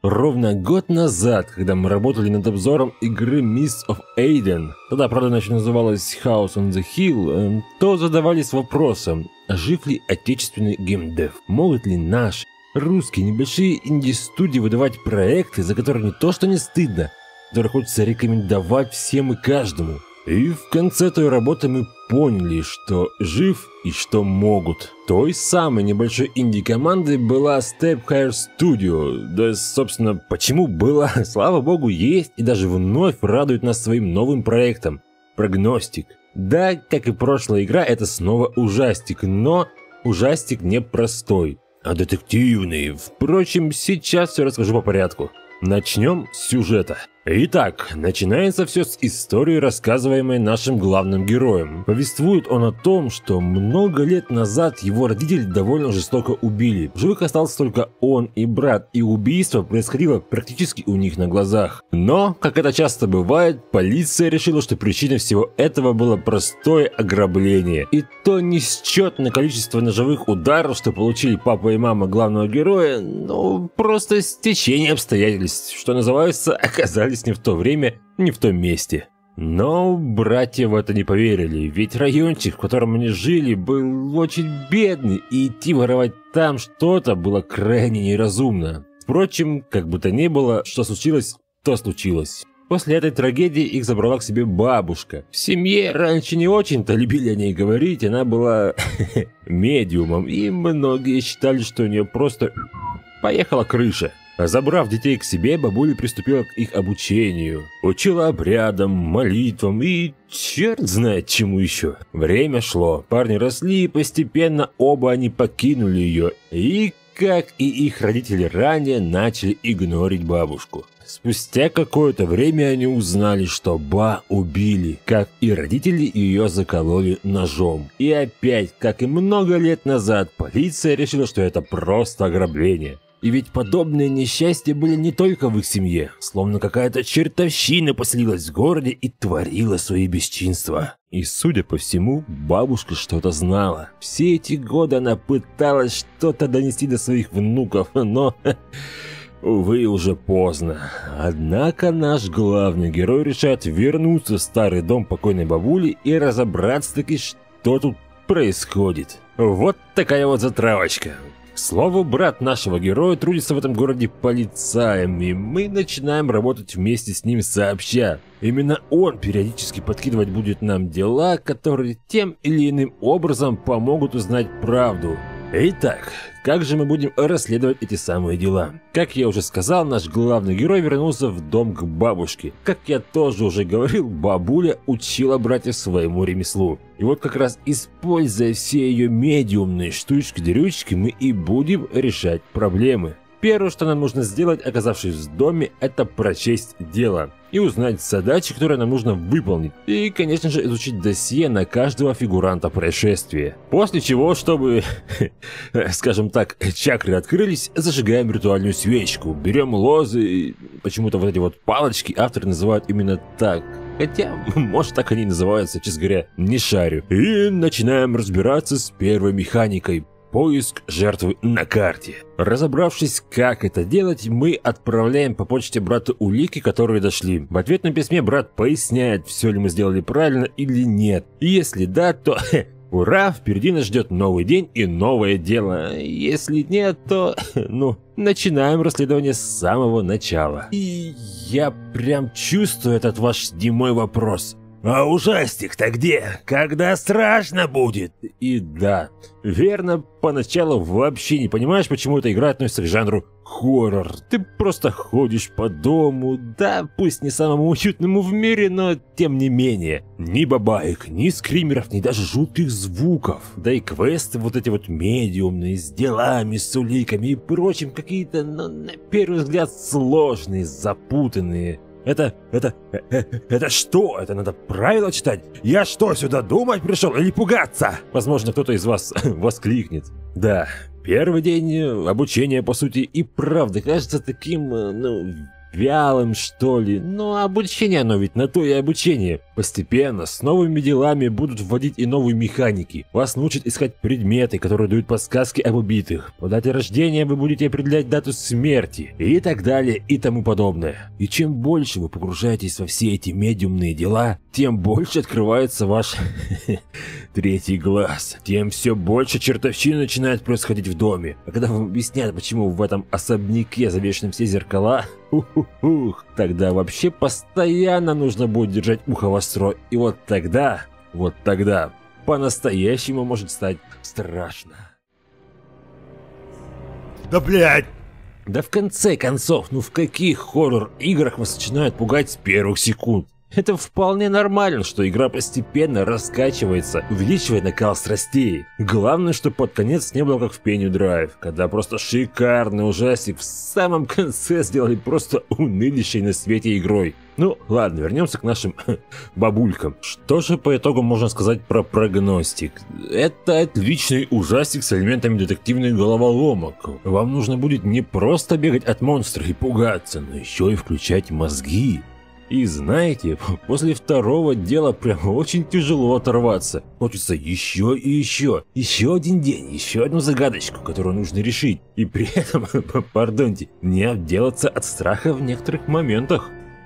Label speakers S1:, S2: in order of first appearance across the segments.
S1: Ровно год назад, когда мы работали над обзором игры Mists of Aden, тогда, правда, она еще называлась House on the Hill, то задавались вопросом, жив ли отечественный геймдев, могут ли наши русские небольшие инди-студии выдавать проекты, за которые не то что не стыдно, которые хочется рекомендовать всем и каждому. И в конце той работы мы поняли, что жив и что могут. Той самой небольшой инди-командой была Step Higher Studio. Да, собственно, почему была? Слава богу, есть и даже вновь радует нас своим новым проектом. Прогностик. Да, как и прошлая игра, это снова ужастик, но ужастик не простой, а детективный. Впрочем, сейчас все расскажу по порядку. Начнем с сюжета. Итак, начинается все с истории, рассказываемой нашим главным героем. Повествует он о том, что много лет назад его родители довольно жестоко убили. В живых остался только он и брат, и убийство происходило практически у них на глазах. Но, как это часто бывает, полиция решила, что причиной всего этого было простое ограбление. И то несчетное количество ножевых ударов, что получили папа и мама главного героя, ну, просто стечение обстоятельств, что называется, оказались не в то время, не в том месте. Но братья в это не поверили, ведь райончик, в котором они жили, был очень бедный, и идти воровать там что-то было крайне неразумно. Впрочем, как бы то ни было, что случилось, то случилось. После этой трагедии их забрала к себе бабушка. В семье раньше не очень-то любили о ней говорить, она была медиумом, и многие считали, что у нее просто поехала крыша. Забрав детей к себе, бабуля приступила к их обучению. Учила обрядам, молитвам и черт знает чему еще. Время шло, парни росли, и постепенно оба они покинули ее. И, как и их родители ранее, начали игнорить бабушку. Спустя какое-то время они узнали, что Ба убили, как и родители ее закололи ножом. И опять, как и много лет назад, полиция решила, что это просто ограбление. И ведь подобные несчастья были не только в их семье, словно какая-то чертовщина поселилась в городе и творила свои бесчинства. И, судя по всему, бабушка что-то знала. Все эти годы она пыталась что-то донести до своих внуков, но, увы, уже поздно. Однако наш главный герой решает вернуться в старый дом покойной бабули и разобраться-таки, что тут происходит. Вот такая вот затравочка. К слову, брат нашего героя трудится в этом городе полицаем, и мы начинаем работать вместе с ним сообща. Именно он периодически подкидывать будет нам дела, которые тем или иным образом помогут узнать правду. Итак, как же мы будем расследовать эти самые дела? Как я уже сказал, наш главный герой вернулся в дом к бабушке. Как я тоже уже говорил, бабуля учила братьев своему ремеслу. И вот как раз используя все ее медиумные штучки-дрючки, мы и будем решать проблемы. Первое, что нам нужно сделать, оказавшись в доме, это прочесть дело и узнать задачи, которые нам нужно выполнить. И, конечно же, изучить досье на каждого фигуранта происшествия. После чего, чтобы, скажем так, чакры открылись, зажигаем ритуальную свечку, берем лозы, и почему-то вот эти вот палочки авторы называют именно так. Хотя, может, так они и называются, честно говоря, не шарю. И начинаем разбираться с первой механикой. Поиск жертвы на карте. Разобравшись, как это делать, мы отправляем по почте брату улики, которые дошли. В ответном письме брат поясняет, все ли мы сделали правильно или нет. И если да, то ура, впереди нас ждет новый день и новое дело. Если нет, то, начинаем расследование с самого начала. И я прям чувствую этот ваш немой вопрос. А ужастик-то где? Когда страшно будет? И да, верно, поначалу вообще не понимаешь, почему эта игра относится к жанру хоррор. Ты просто ходишь по дому, да, пусть не самому уютному в мире, но тем не менее. Ни бабаек, ни скримеров, ни даже жутких звуков. Да и квесты вот эти вот медиумные, с делами, с уликами и прочим, какие-то, на первый взгляд, сложные, запутанные. Это что? Это надо правила читать? Я что, сюда думать пришел или пугаться? Возможно, кто-то из вас воскликнет. Да, первый день обучения, по сути, и правда кажется таким, вялым, что ли. Но обучение оно ведь на то и обучение. Постепенно с новыми делами будут вводить и новые механики. Вас научат искать предметы, которые дают подсказки об убитых. По дате рождения вы будете определять дату смерти. И так далее, и тому подобное. И чем больше вы погружаетесь во все эти медиумные дела, тем больше открывается ваш третий глаз. Тем все больше чертовщины начинает происходить в доме. А когда вам объяснят, почему в этом особняке завешены все зеркала, тогда вообще постоянно нужно будет держать ухо востро. И вот тогда по-настоящему может стать страшно.
S2: Да блять!
S1: Да в конце концов, ну в каких хоррор-играх вас начинают пугать с первых секунд? Это вполне нормально, что игра постепенно раскачивается, увеличивая накал страстей. Главное, что под конец не было как в Penny Drive, когда просто шикарный ужастик в самом конце сделали просто унылейшей на свете игрой. Ну ладно, вернемся к нашим бабулькам. Что же по итогу можно сказать про прогностик? Это отличный ужастик с элементами детективных головоломок. Вам нужно будет не просто бегать от монстра и пугаться, но еще и включать мозги. И знаете, после второго дела прям очень тяжело оторваться. Хочется еще и еще. Еще один день, еще одну загадочку, которую нужно решить. И при этом, пардоньте, не отделаться от страха в некоторых моментах.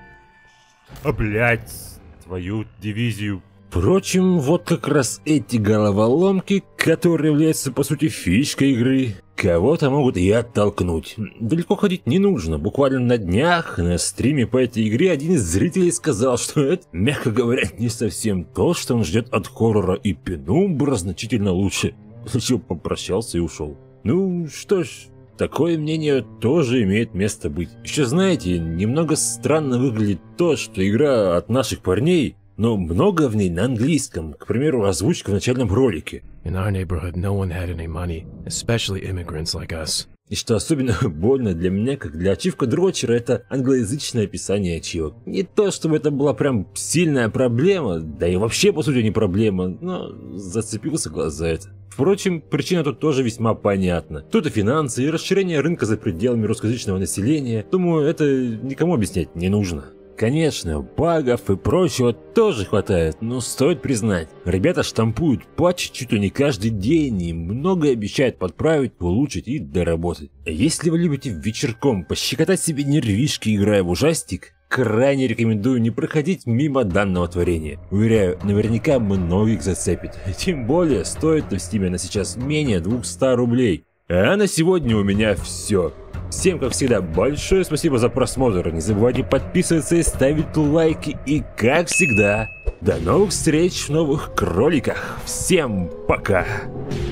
S2: А блять, твою дивизию.
S1: Впрочем, вот как раз эти головоломки, которые являются по сути фишкой игры, кого-то могут и оттолкнуть. Далеко ходить не нужно. Буквально на днях на стриме по этой игре один из зрителей сказал, что это, мягко говоря, не совсем то, что он ждет от хоррора, и Пенумбра значительно лучше. После чего попрощался и ушел. Ну что ж, такое мнение тоже имеет место быть. Еще знаете, немного странно выглядит то, что игра от наших парней, но много в ней на английском, к примеру, озвучка в начальном ролике.
S3: In our neighborhood, no one had any money, especially immigrants like us.
S1: И что особенно больно для меня, как для ачивка-дрочера, это англоязычное описание ачивок. Не то, чтобы это была прям сильная проблема, да и вообще, по сути, не проблема, но зацепился глаз за это. Впрочем, причина тут тоже весьма понятна. Тут и финансы, и расширение рынка за пределами русскоязычного населения. Думаю, это никому объяснять не нужно. Конечно, багов и прочего тоже хватает, но стоит признать, ребята штампуют патчи чуть ли не каждый день и многое обещают подправить, улучшить и доработать. Если вы любите вечерком пощекотать себе нервишки, играя в ужастик, крайне рекомендую не проходить мимо данного творения. Уверяю, наверняка многих зацепит. Тем более, стоит в стиме она сейчас менее 200 рублей. А на сегодня у меня все. Всем, как всегда, большое спасибо за просмотр. Не забывайте подписываться и ставить лайки. И, как всегда, до новых встреч в новых кроликах. Всем пока!